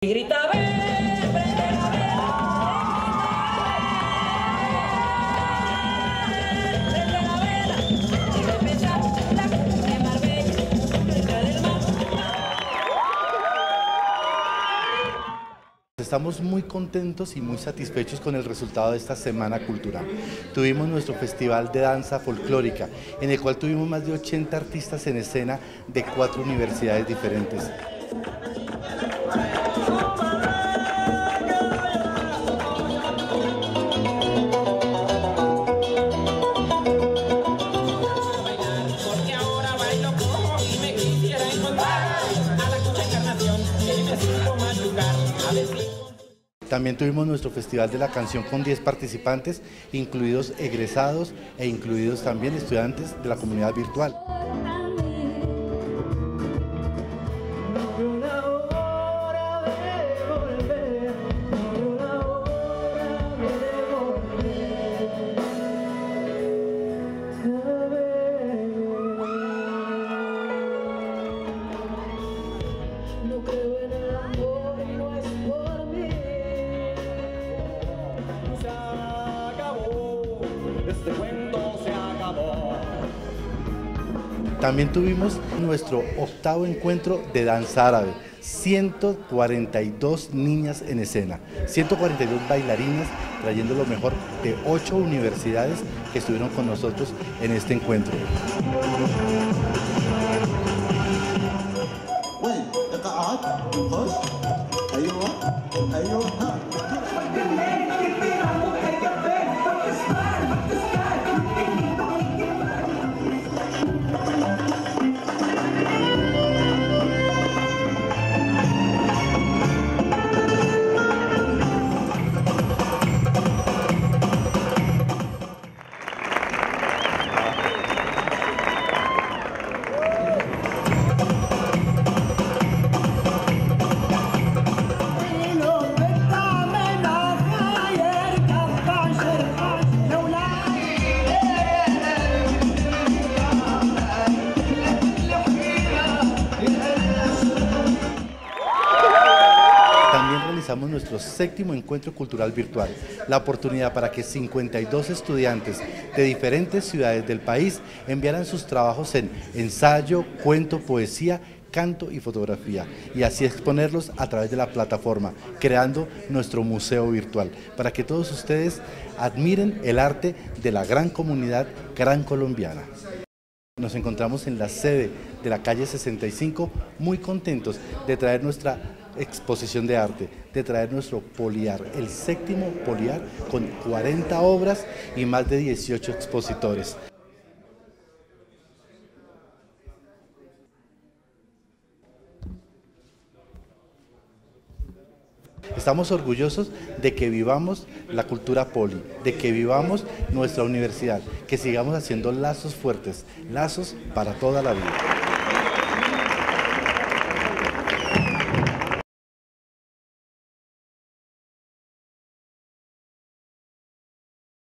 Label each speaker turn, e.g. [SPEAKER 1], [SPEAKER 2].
[SPEAKER 1] Y grita, ven, prende la vela, y regresa la cumbre Marbella, cerca del mar.
[SPEAKER 2] Estamos muy contentos y muy satisfechos con el resultado de esta Semana Cultural. Tuvimos nuestro Festival de Danza Folclórica, en el cual tuvimos más de 80 artistas en escena de 4 universidades diferentes.
[SPEAKER 1] Porque ahora bailo como y me quisiera encontrar a la cucha encarnación que me supo machucar. A ver si...
[SPEAKER 2] También tuvimos nuestro Festival de la Canción con 10 participantes, incluidos egresados e incluidos también estudiantes de la comunidad virtual.
[SPEAKER 3] No creo en el amor y no es por mí.
[SPEAKER 4] Se acabó, este cuento se acabó.
[SPEAKER 2] También tuvimos nuestro 8º encuentro de danza árabe, 142 niñas en escena, 142 bailarinas trayendo lo mejor de 8 universidades que estuvieron con nosotros en este encuentro. También realizamos nuestro 7º encuentro cultural virtual, la oportunidad para que 52 estudiantes de diferentes ciudades del país enviaran sus trabajos en ensayo, cuento, poesía, canto y fotografía, y así exponerlos a través de la plataforma, creando nuestro museo virtual, para que todos ustedes admiren el arte de la gran comunidad gran colombiana. Nos encontramos en la sede de la calle 65, muy contentos de traer nuestra exposición de arte, de traer nuestro poliar, el 7º poliar con 40 obras y más de 18 expositores. Estamos orgullosos de que vivamos la cultura poli, de que vivamos nuestra universidad, que sigamos haciendo lazos fuertes, lazos para toda la vida.